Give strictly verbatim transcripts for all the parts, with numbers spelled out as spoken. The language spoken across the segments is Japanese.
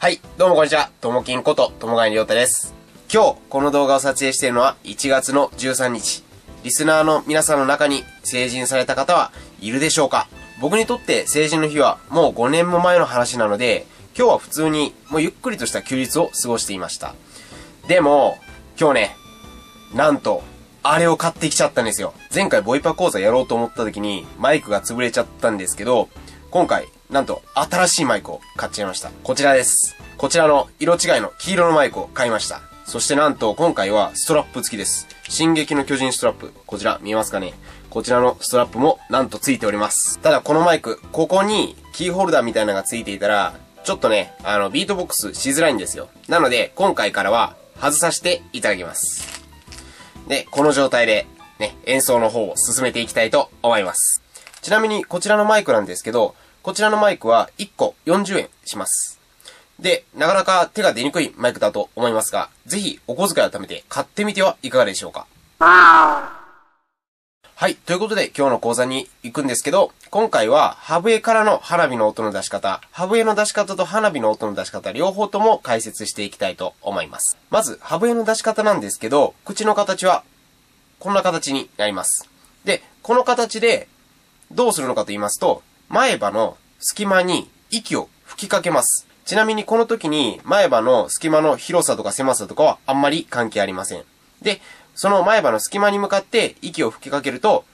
はい、どうもこんにちは。ともきんこと、ともがいりょうたです。今日、この動画を撮影しているのはいちがつのじゅうさんにち。リスナーの皆さんの中に成人された方はいるでしょうか？僕にとって成人の日はもうごねんも前の話なので、今日は普通にもうゆっくりとした休日を過ごしていました。でも、今日ね、なんと、あれを買ってきちゃったんですよ。前回ボイパ講座やろうと思った時にマイクが潰れちゃったんですけど、今回、なんと新しいマイクを買っちゃいました。こちらです。こちらの色違いの黄色のマイクを買いました。そしてなんと今回はストラップ付きです。進撃の巨人ストラップ。こちら見えますかね？こちらのストラップもなんと付いております。ただこのマイク、ここにキーホルダーみたいなのが付いていたら、ちょっとね、あの、ビートボックスしづらいんですよ。なので、今回からは外させていただきます。で、この状態で、ね、演奏の方を進めていきたいと思います。ちなみに、こちらのマイクなんですけど、こちらのマイクはいっこよんじゅうえんします。で、なかなか手が出にくいマイクだと思いますが、ぜひお小遣いを貯めて買ってみてはいかがでしょうか。はい。ということで今日の講座に行くんですけど、今回はハブエからの花火の音の出し方、ハブエの出し方と花火の音の出し方両方とも解説していきたいと思います。まず、ハブエの出し方なんですけど、口の形はこんな形になります。で、この形でどうするのかと言いますと、前歯の隙間に息を吹きかけます。ちなみにこの時に前歯の隙間の広さとか狭さとかはあんまり関係ありません。で、その前歯の隙間に向かって息を吹きかけると、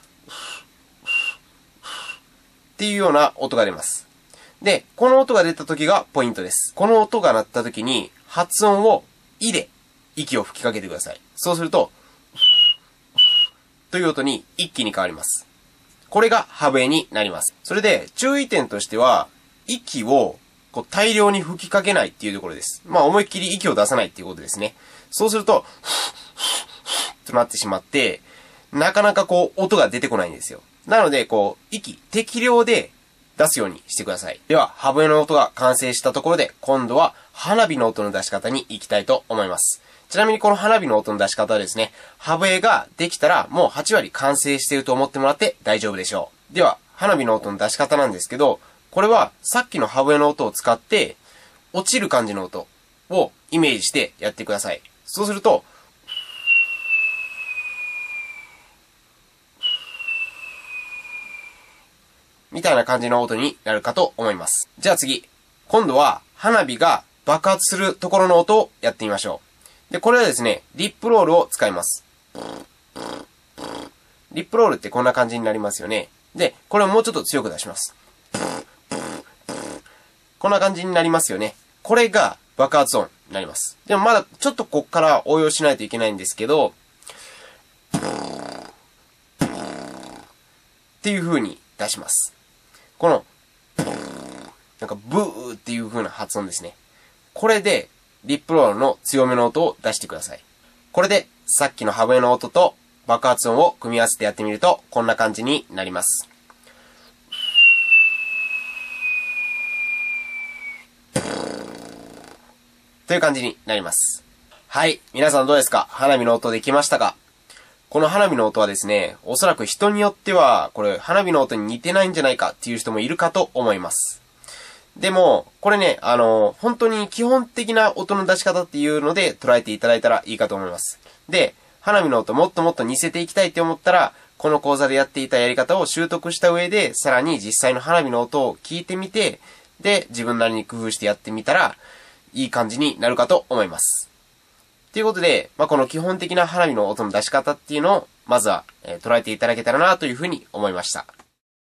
っていうような音が出ます。で、この音が出た時がポイントです。この音が鳴った時に発音をいで息を吹きかけてください。そうすると、という音に一気に変わります。これがハブエになります。それで注意点としては、息をこう大量に吹きかけないっていうところです。まあ思いっきり息を出さないっていうことですね。そうすると、となってしまって、なかなかこう音が出てこないんですよ。なのでこう息適量で出すようにしてください。では、ハブエの音が完成したところで、今度は花火の音の出し方に行きたいと思います。ちなみにこの花火の音の出し方はですね、ハブエができたらもうはちわり完成していると思ってもらって大丈夫でしょう。では、花火の音の出し方なんですけど、これはさっきのハブエの音を使って、落ちる感じの音をイメージしてやってください。そうすると、みたいな感じの音になるかと思います。じゃあ次、今度は花火が爆発するところの音をやってみましょう。で、これはですね、リップロールを使います。リップロールってこんな感じになりますよね。で、これをもうちょっと強く出します。こんな感じになりますよね。これが爆発音になります。でもまだちょっとこっから応用しないといけないんですけど、っていう風に出します。この、なんかブーっていう風な発音ですね。これでリップロールの強めの音を出してください。これでさっきのハブエの音と爆発音を組み合わせてやってみるとこんな感じになります。という感じになります。はい。皆さんどうですか？花火の音できましたか？この花火の音はですね、おそらく人によっては、これ花火の音に似てないんじゃないかっていう人もいるかと思います。でも、これね、あの、本当に基本的な音の出し方っていうので捉えていただいたらいいかと思います。で、花火の音もっともっと似せていきたいって思ったら、この講座でやっていたやり方を習得した上で、さらに実際の花火の音を聞いてみて、で、自分なりに工夫してやってみたら、いい感じになるかと思います。ということで、まあ、この基本的な花火の音の出し方っていうのを、まずは、えー、捉えていただけたらなというふうに思いました。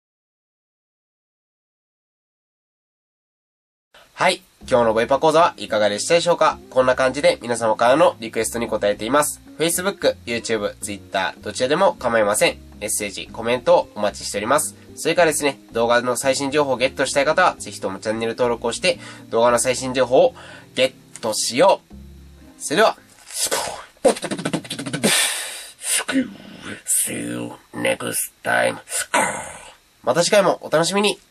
はい。今日のボイパ講座はいかがでしたでしょうか？こんな感じで皆様からのリクエストに答えています。Facebook、YouTube、Twitter、どちらでも構いません。メッセージ、コメントをお待ちしております。それからですね、動画の最新情報をゲットしたい方は、ぜひともチャンネル登録をして、動画の最新情報をゲットしよう。それでは、See you next time. また次回もお楽しみに。